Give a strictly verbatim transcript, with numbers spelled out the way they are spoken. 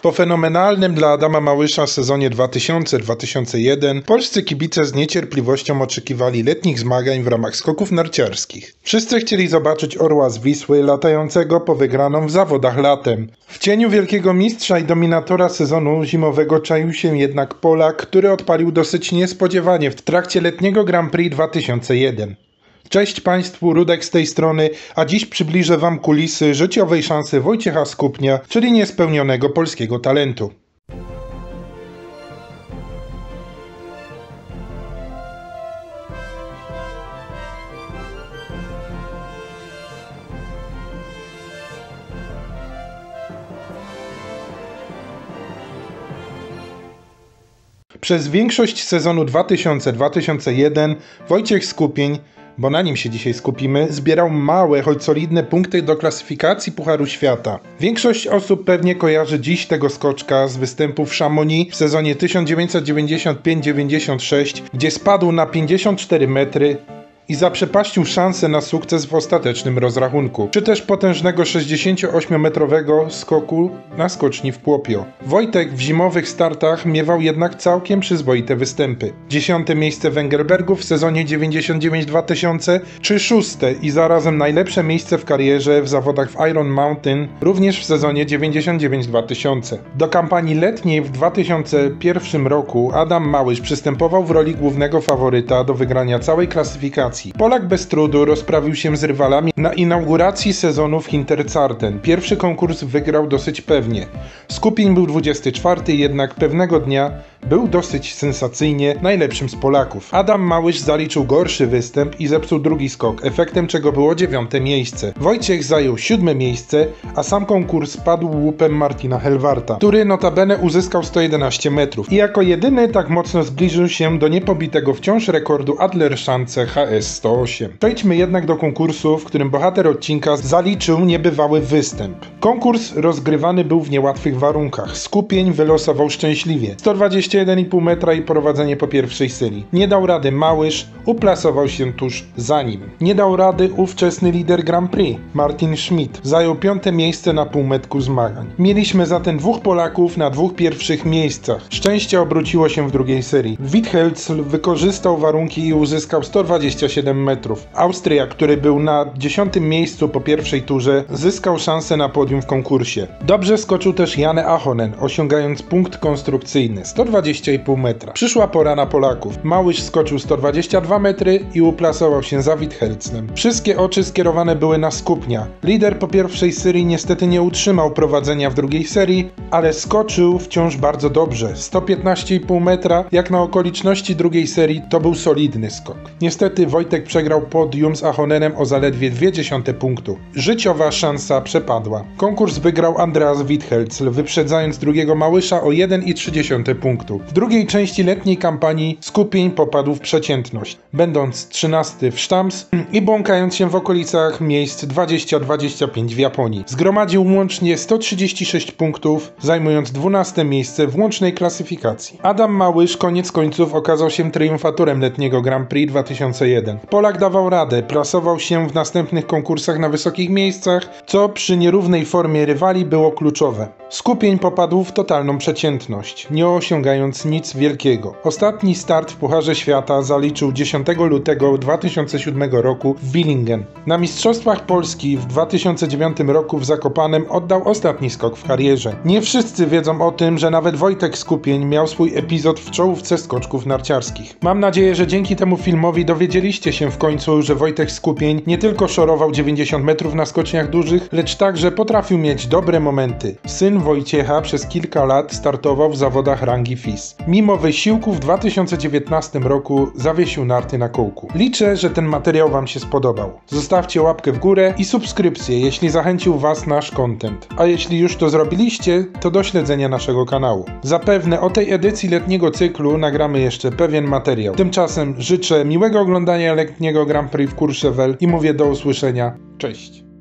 Po fenomenalnym dla Adama Małysza sezonie dwa tysiące do dwa tysiące jeden polscy kibice z niecierpliwością oczekiwali letnich zmagań w ramach skoków narciarskich. Wszyscy chcieli zobaczyć orła z Wisły latającego po wygraną w zawodach latem. W cieniu wielkiego mistrza i dominatora sezonu zimowego czaił się jednak Polak, który odpalił dosyć niespodziewanie w trakcie letniego Grand Prix dwa tysiące jeden. Cześć Państwu, Rudek z tej strony, a dziś przybliżę Wam kulisy życiowej szansy Wojciecha Skupnia, czyli niespełnionego polskiego talentu. Przez większość sezonu dwa tysiące do dwa tysiące jeden Wojciech Skupień, bo na nim się dzisiaj skupimy, zbierał małe, choć solidne punkty do klasyfikacji Pucharu Świata. Większość osób pewnie kojarzy dziś tego skoczka z występu w Chamonix w sezonie tysiąc dziewięćset dziewięćdziesiąt pięć dziewięćdziesiąt sześć, gdzie spadł na pięćdziesiąt cztery metry i zaprzepaścił szansę na sukces w ostatecznym rozrachunku, czy też potężnego sześćdziesięcioośmiometrowego skoku na skoczni w Płopio. Wojtek w zimowych startach miewał jednak całkiem przyzwoite występy. Dziesiąte miejsce w Engelbergu w sezonie dziewięćdziesiąt dziewięć dwa tysiące, czy szóste i zarazem najlepsze miejsce w karierze w zawodach w Iron Mountain, również w sezonie dziewięćdziesiąt dziewięć dwa tysiące. Do kampanii letniej w dwa tysiące pierwszym roku Adam Małysz przystępował w roli głównego faworyta do wygrania całej klasyfikacji. Polak bez trudu rozprawił się z rywalami na inauguracji sezonu w Hinterzarten. Pierwszy konkurs wygrał dosyć pewnie. Skupień był dwudziesty czwarty, jednak pewnego dnia był dosyć sensacyjnie najlepszym z Polaków. Adam Małysz zaliczył gorszy występ i zepsuł drugi skok, efektem czego było dziewiąte miejsce. Wojciech zajął siódme miejsce, a sam konkurs padł łupem Martina Helwarta, który notabene uzyskał sto jedenaście metrów i jako jedyny tak mocno zbliżył się do niepobitego wciąż rekordu Adlerschanze H S sto osiem. Przejdźmy jednak do konkursu, w którym bohater odcinka zaliczył niebywały występ. Konkurs rozgrywany był w niełatwych warunkach. Skupień wylosował szczęśliwie sto dwadzieścia jeden i pół metra i prowadzenie po pierwszej serii. Nie dał rady Małysz, uplasował się tuż za nim. Nie dał rady ówczesny lider Grand Prix, Martin Schmidt. Zajął piąte miejsce na półmetku zmagań. Mieliśmy zatem dwóch Polaków na dwóch pierwszych miejscach. Szczęście obróciło się w drugiej serii. Withelcl wykorzystał warunki i uzyskał sto dwadzieścia siedem metrów. Austriak, który był na dziesiątym miejscu po pierwszej turze, zyskał szansę na podium w konkursie. Dobrze skoczył też Janne Ahonen, osiągając punkt konstrukcyjny sto dwadzieścia i pół metra. Przyszła pora na Polaków. Małysz skoczył sto dwadzieścia dwa metry i uplasował się za Withelclem. Wszystkie oczy skierowane były na Skupnia. Lider po pierwszej serii niestety nie utrzymał prowadzenia w drugiej serii, ale skoczył wciąż bardzo dobrze. sto piętnaście i pół metra, jak na okoliczności drugiej serii, to był solidny skok. Niestety Wojtek przegrał podium z Ahonenem o zaledwie dwie dziesiąte punktu. Życiowa szansa przepadła. Konkurs wygrał Andreas Withelcl, wyprzedzając drugiego Małysza o jeden i trzy dziesiąte punktu. W drugiej części letniej kampanii Skupień popadł w przeciętność, będąc trzynasty w Sztams i błąkając się w okolicach miejsc dwadzieścia dwadzieścia pięć w Japonii. Zgromadził łącznie sto trzydzieści sześć punktów, zajmując dwunaste miejsce w łącznej klasyfikacji. Adam Małysz koniec końców okazał się triumfatorem letniego Grand Prix dwa tysiące jeden. Polak dawał radę, plasował się w następnych konkursach na wysokich miejscach, co przy nierównej formie rywali było kluczowe. Skupień popadł w totalną przeciętność, nie osiągając nic wielkiego. Ostatni start w Pucharze Świata zaliczył dziesiątego lutego dwa tysiące siódmego roku w Villingen. Na Mistrzostwach Polski w dwa tysiące dziewiątym roku w Zakopanem oddał ostatni skok w karierze. Nie wszyscy wiedzą o tym, że nawet Wojtek Skupień miał swój epizod w czołówce skoczków narciarskich. Mam nadzieję, że dzięki temu filmowi dowiedzieliście się w końcu, że Wojtek Skupień nie tylko szorował dziewięćdziesiąt metrów na skoczniach dużych, lecz także potrafił mieć dobre momenty. Syn Wojciecha przez kilka lat startował w zawodach rangi F I S. Mimo wysiłku w dwa tysiące dziewiętnastym roku zawiesił narty na kołku. Liczę, że ten materiał Wam się spodobał. Zostawcie łapkę w górę i subskrypcję, jeśli zachęcił Was nasz content. A jeśli już to zrobiliście, to do śledzenia naszego kanału. Zapewne o tej edycji letniego cyklu nagramy jeszcze pewien materiał. Tymczasem życzę miłego oglądania letniego Grand Prix w Courchevel i mówię do usłyszenia. Cześć!